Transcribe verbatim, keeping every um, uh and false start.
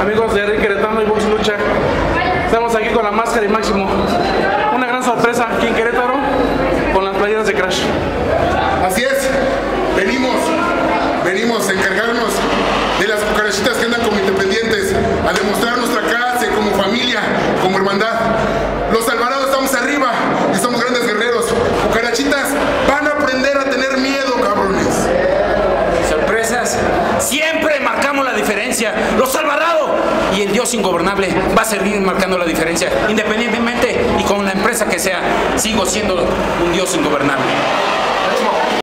amigos de Ring Querétaro y Box Lucha. Estamos aquí con la máscara y Máximo. Una gran sorpresa aquí en Querétaro con las playeras de Crash. Así es, venimos, venimos a encargarnos de las cucarachitas que andan como independientes, a demostrar nuestra clase como familia, como hermandad. Los Alvarados estamos arriba y somos grandes guerreros. Cucarachitas van a aprender a tener miedo, cabrones. Sorpresas, siempre marcamos la diferencia. Los Alvarados y el Dios Ingobernable va a seguir marcando la diferencia, independientemente y con la empresa que sea, sigo siendo un Dios Ingobernable.